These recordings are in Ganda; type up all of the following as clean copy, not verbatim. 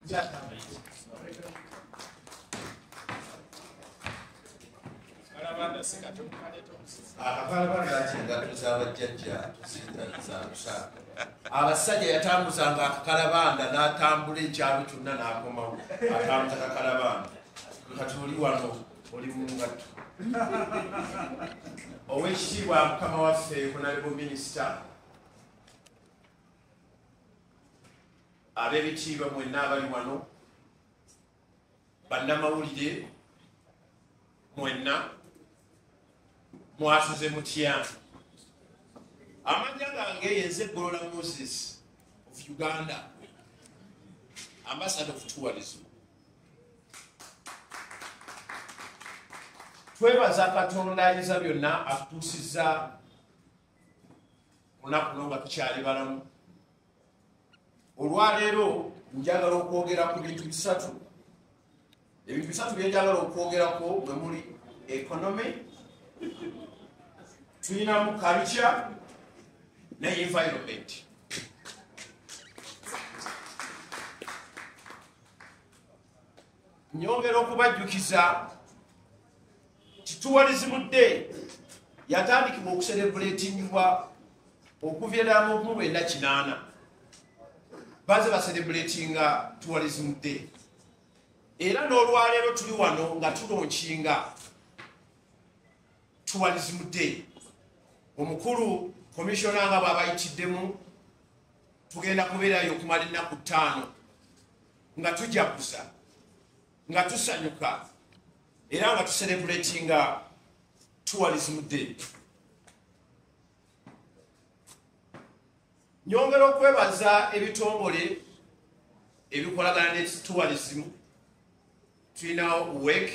abasajja yatambuzanga akakalabanda n'atambula ekyalo kyonna n'akomawo atambuza kakalabanda kati oli wano oli mu ngatto ow'ekitiibwa mukama waffe honorable minisita ab'ebitiibwa mwenna abali wano bannamawulire mwenna mwasuze mutya amanya gange yenze Golola Moses of Uganda, ambassador of tourism. Twebaza Katonda ayinza byonna atutuusizza lunaku nga tukyali balamu. Olwaleero njagala okwogera ku bintu bisatu. Ebintu bisatu bye njagala okwogerako mwe muli economy, tulinamu culture ne environment. Nyongera okubajjukiza Tourism Day yatandikibwa okucelebratingibwa okuviira mu 1998 baze bacelebratinga Tourism Day. Era n'olwaleero tuli wano nga tulonkinga Tourism Day. Omukulu komishona nga babayitiddemu tugenda kubeerayo okumala ennaku 5 nga tujaguza nga tusanyuka era nga tucelebratinga Tourism Day. Nyongera okwebaza ebitongole ebikolagana ne tourism. Tulina work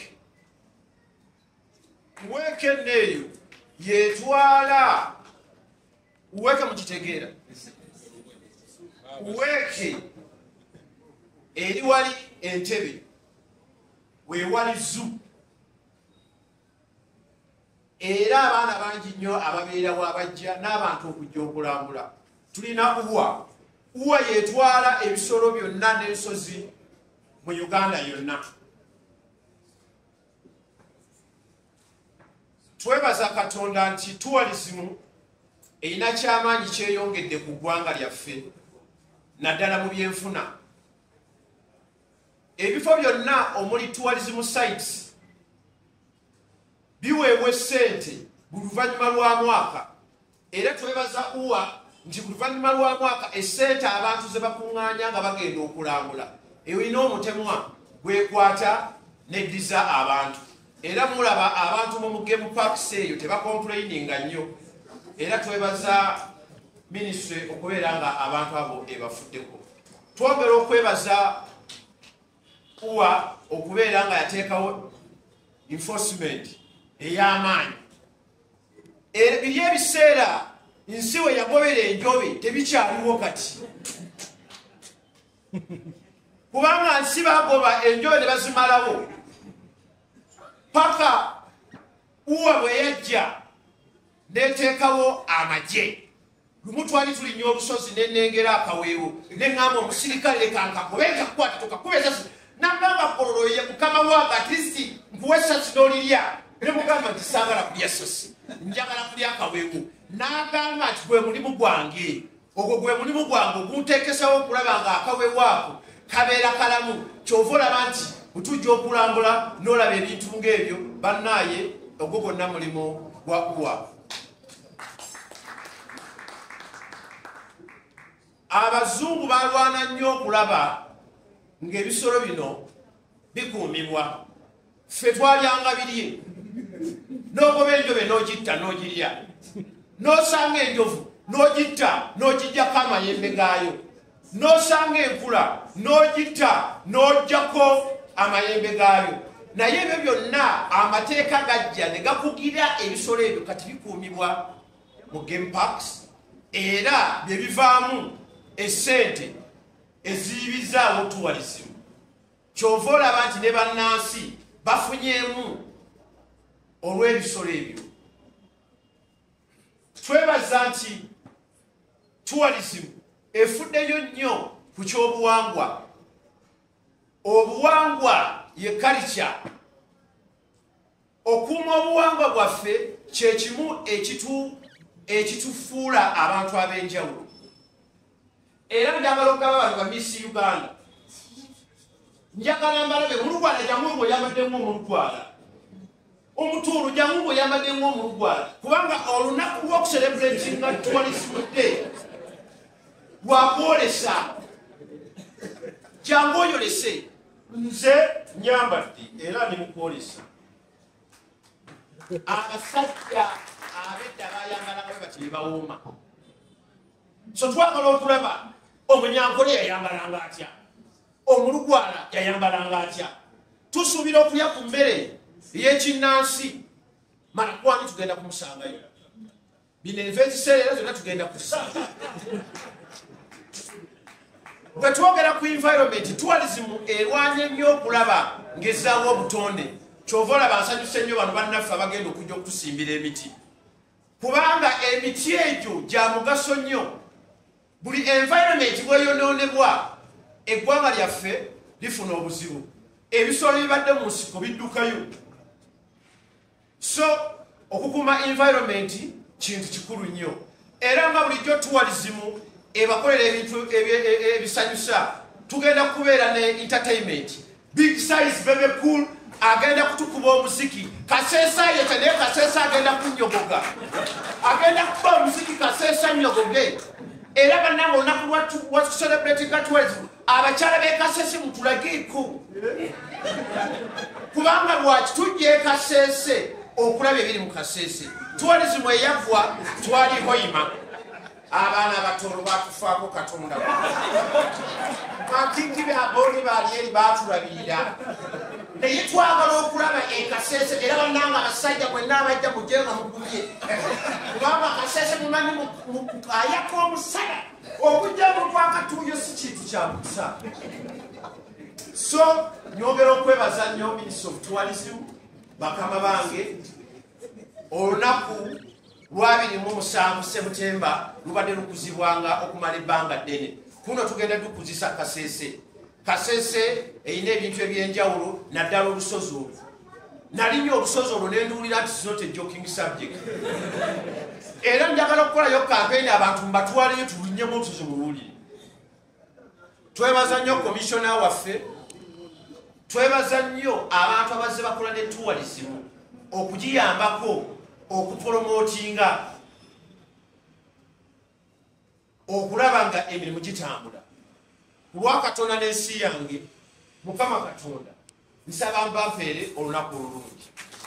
eneeyo yetwala weke mukitegeera weke eri wali Entebbe wewali zoo era abaana bangi nnyo ababeerawo abajja n'abantu okujja okulambula. Tulina uwa yetwala ebisolo byonna n'ensozi mu Uganda yonna. Twebaza Katonda nti tourism erina kyamaanyi kyeyongedde ku ggwanga lyaffe naddala mu byenfuna. Ebifo byonna omuli tourism sites biweebwa essente buli luvannyuma lwa mwaka, era twebaza nti buli luvannyuma lwa mwaka essente abantu ze bakuŋŋaanya nga bagenda okulambula erina omutemwa gwekwata neddiza abantu. Era mulaba abantu mu game parks eyo tebakomplaininga nnyo. Era twebaza ministry okubeera nga abantu abo ebafuddeko. Twongera okwebaza okubeera nga yateekawo enforcement ey'amaanyi. Biri ebiseera nsi we yagobera enjobe tebikyaliwo kati. Kubanga nsi bagoba enjobe ne bazimalawo. Paka bwe yajja neteekawo amagye. Lumu twali tulinnya olusozi nenengera akaweewo neŋŋamba omusirikale leka nkakubenga kukwata tokakuba esasi nagamba Kololo ye mukama wange atlisti nkuwa esasi n'olirya ne mugamba nti saagala kulya sasi njagala kulya akaweewo. N'agamba nti gwe mulimu gwange, ogwo gwe mulimu gwange ogunteekesawo okulaba nga akaweewo ako kabeera kalamu. Kyova olaba nti butujja okulambula n'olaba ebintu ng'ebyo bannaaye ogwo gwonna mulimu gwa Abazungu balwana nnyo okulaba ng'ebisolo bino bikuumibwa. Ffe twalyanga birye. N'ogoba enjobe n'ogitta n'ogirya. N'osanga enjovu n'ogitta n'ogijjako amayembe gaayo. N'osanga enkula n'ogitta n'oggyako amayembe gaayo. Naye ebyo byonna amateeka gajja ne gakugira ebisolo ebyo kati bikuumibwa mu game parks era bye bivaamu essente eziyibizaawo tourism. Kyova olaba nti ne bannansi bafunyeemu olw'ebisolo ebyo. Twebaza nti tourism efuddeyo nnyo ku kyobuwangwa. obuwangwa ye culture. Okuuma obuwangwa bwaffe kye kimu ekitufuula abantu ab'enjawulo. Era njagala okugamba abantu ba Miss Uganda, njagala mbalabe Mulugwala jangu oyambaddemu Omulugwala, Omutuulu jangu oyambaddemu Omulugwala, kubanga olunaku lw'okucelebratinga Tourism Day lwakwolesa. Jangu oyolese nze nyambadde era ne mukwolesa. Abasajja abedda bayambalanga bwe bati bawooma. So twagala okulaba Omunyankole yayambalanga atya, Omulugwala yayambalanga atya. Tusuubira okulya ku mmere ey'ekinnansi, Marakwani tugenda kumusangayo. Bino enva eziseera era zonna tugenda kuzisanga. Bwe twogera ku environment, tourism erwanya nnyo okulaba ng'ezzaawo obutonde. Kyova olaba nsanyuse nnyo bano bannaffe abagenda okujja okutusimbira emiti, kubanga emiti egyo gya mugaso nnyo. Buli environment bweyonoonebwa eggwanga lyaffe lifuna obuzibu, ebisolo ebibadde mu nsiko biddukayo. So okukuuma environment kintu kikulu nnyo, era nga bulijjo tourism ebakolera ebintu ebisanyusa. Tugenda kubeera ne entertainment, big size baby cool agenda kutukuba omuziki. Kaseesa yete naye Kaseesa agenda kunyogoga, agenda kuba omuziki Kaseesa nyogoge. Era bannange olunaku lwa celebrating tourism, abakyala b'e Kasese mutulageeko, kubanga lwaki tujja e Kasese okulaba ebiri mu Kasese. Tourism eyaggwa twali Hoima, abaana abatono batufaako Katonda. Makingi byabooni baali eri baatulabirira, naye twagala okulaba e Kasese. Era bannange abasajja mwenna abajja mujje nga mugumye, kubanga Kasese mumanyi mukayako omusala okujja mu Rwakatuuyo si kintu kya mukisa. So nyongera okwebaza nnyo Minister of Tourism, bakama bange. Olunaku lwa 27 September lubadde lukuzibwanga okumala ebbanga ddene. Kuno tugenda tukuzisa Kasese. Kasese eyina ebintu ebyenjawulo, naddala olusozi olwo. Nalinnyo olusozi olwo ne nduwulira nti it's not a joking subject. Era njagala okukolayo kampeyini abantu mbatwaleyo tulunyemu olusozi muluwulire. Twebaza nnyo komishona waffe, twebaza nnyo abantu abazze bakola ne tourism okugiyambako okupromotinga, okulaba nga emirimu gitambula. Kulwa Katonda n'ensi yange, Mukama Katonda nsaba mbanfeere olunaku olulungi.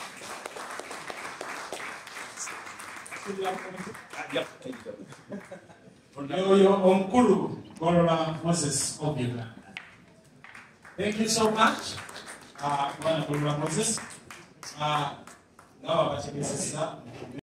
Oyo omukulu Golola Moses of Uganda. Thank you so much, Golola Moses. Now,